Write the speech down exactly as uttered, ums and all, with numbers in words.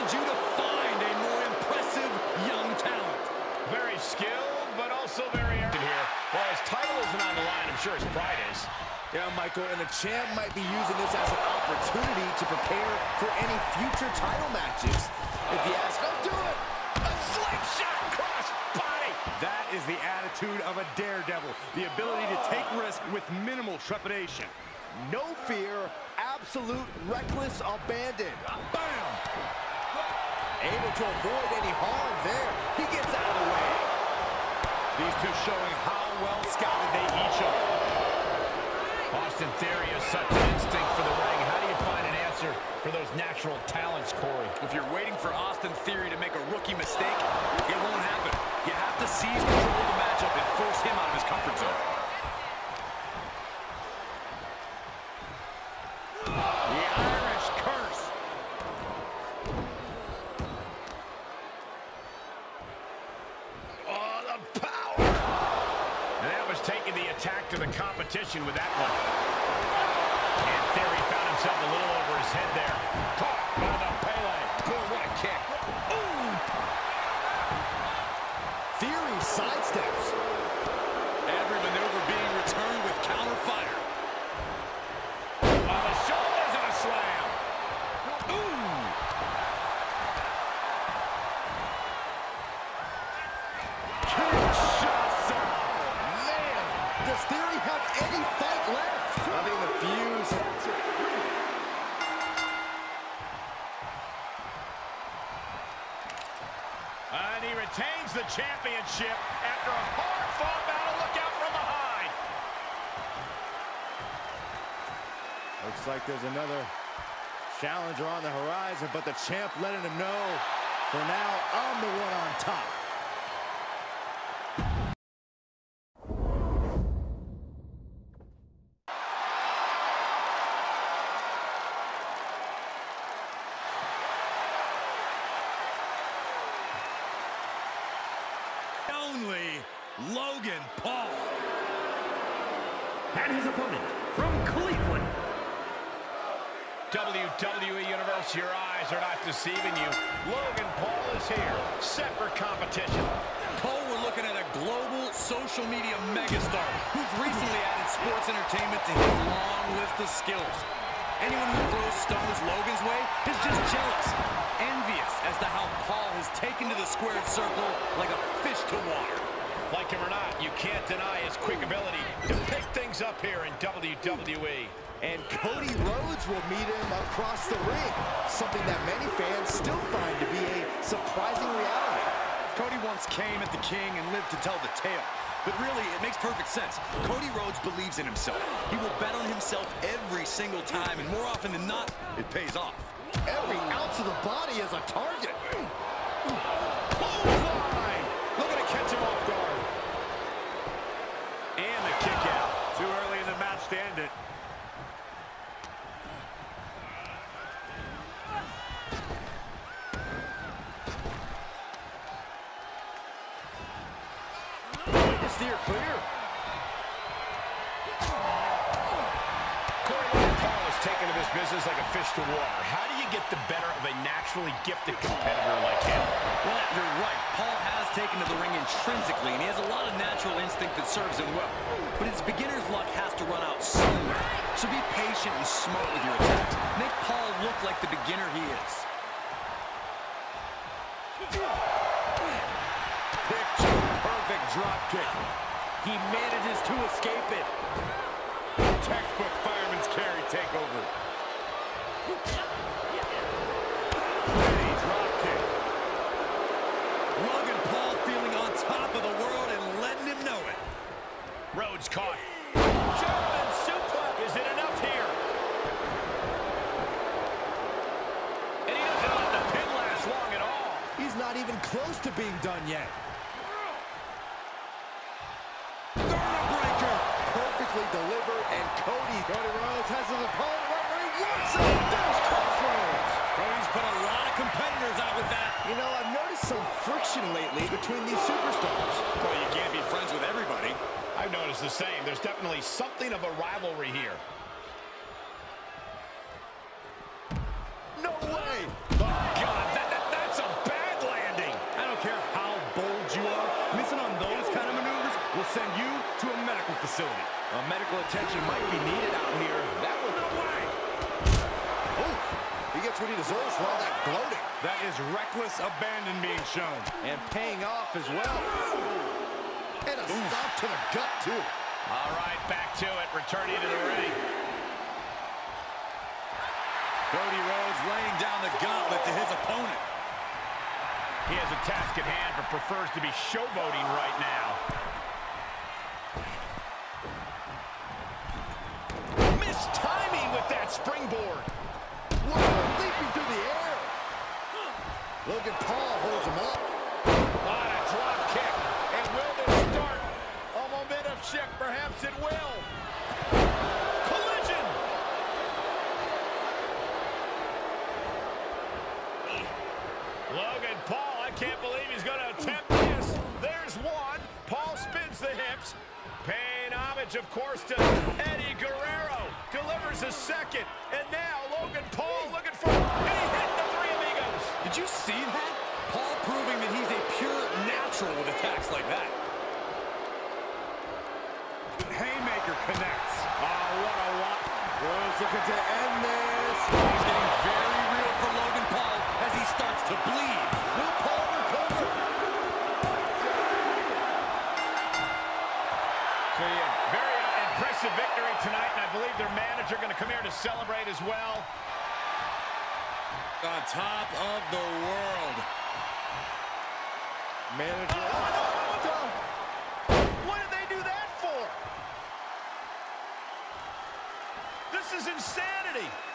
challenge you to find a more impressive young talent. Very skilled, but also very arrogant here. Well, his title isn't on the line. I'm sure his pride is. Yeah, Michael, and the champ might be using this as an opportunity to prepare for any future title matches. If you ask, don't do it! A slingshot cross body! That is the attitude of a daredevil. The ability to take risk with minimal trepidation. No fear, absolute reckless abandon. Bam! Able to avoid any harm there. He gets out of the way. These two showing how well scouted they each are. Austin Theory has such an instinct for the ring. How do you find an answer for those natural talents, Corey? If you're waiting for Austin Theory to make a rookie mistake, it won't happen. You have to seize control of the matchup and force him out of his comfort zone. The Irish curse. Oh, the power! And that was taking the attack to the competition with that one. And Theory found himself a little over his head there. Caught by the Pele. Boy, what a kick. Ooh! Theory sidesteps. Every maneuver being returned with counter fire. On the shoulders and a slam. Ooh! Kinshasa! Man, does Theory have any fight left? I think the fuse. And he retains the championship after a hard-fought battle. Look out from behind. Looks like there's another challenger on the horizon, but the champ letting him know, for now, I'm the one on top. Only Logan Paul. And his opponent from Cleveland. W W E Universe, your eyes are not deceiving you. Logan Paul is here, set for competition. Cole, we're looking at a global social media megastar who's recently added sports entertainment to his long list of skills. Anyone who throws stones Logan's way is just jealous, envious as to how Paul has taken to the squared circle like a fish to water. Like him or not, you can't deny his quick ability to pick things up here in W W E. And Cody Rhodes will meet him across the ring, something that many fans still find to be a surprising reality. Cody once came at the King and lived to tell the tale. But really, it makes perfect sense. Cody Rhodes believes in himself. He will bet on himself every single time, and more often than not, it pays off. Every ounce of the body is a target. Clothesline! Looking to catch him off guard. And the kick out. Too early in the match to end it. Steer clear. Corey, Logan Paul is taken to this business like a fish to water. How do you get the better of a naturally gifted competitor like him? Well, you're right. Paul has taken to the ring intrinsically, and he has a lot of natural instinct that serves him well. But his beginner's luck has to run out somewhere. So be patient and smart with your attacks. Make Paul look like the beginner he is. Picture-perfect drop kick. He manages to escape it. Textbook fireman's carry takeover. Ready drop kick. Logan Paul feeling on top of the world and letting him know it. Rhodes caught. German suplex. Is it enough here? And he doesn't let the pin last long at all. He's not even close to being done yet. Breaker. Perfectly delivered, and Cody. Cody Rhodes has his opponent right where he wants him. There's Crossroads. Cody's put a lot of competitors out with that. You know, I've noticed some friction lately between these superstars. Well, you can't be friends with everybody. I've noticed the same. There's definitely something of a rivalry here. No way. Oh, God, that, that reckless abandon being shown. And paying off as well. And a Ooh. stop to the gut, too. All right, back to it. Returning to the ring. Cody Rhodes laying down the gauntlet to his opponent. He has a task at hand, but prefers to be showboating right now. Missed timing with that springboard. Whoa, leaping through the air. Logan Paul holds him up. On a drop kick. And will this start a momentum shift? Perhaps it will. Collision. Logan Paul, I can't believe he's going to attempt this. There's one. Paul spins the hips. Paying homage, of course, to Eddie Guerrero. Delivers a second. And now Logan Paul looking for... And he hit the Three Amigos. Did you see that? Paul proving that he's a pure natural with attacks like that. Haymaker connects. Oh, what a lot. Rhodes looking to end this. He's getting very real for Logan Paul as he starts to bleed. Will Paul recover? So yeah, very uh, impressive victory tonight, and I believe their manager going to come here to celebrate as well. On top of the world. Manager. Oh, no, what did they do that for? This is insanity.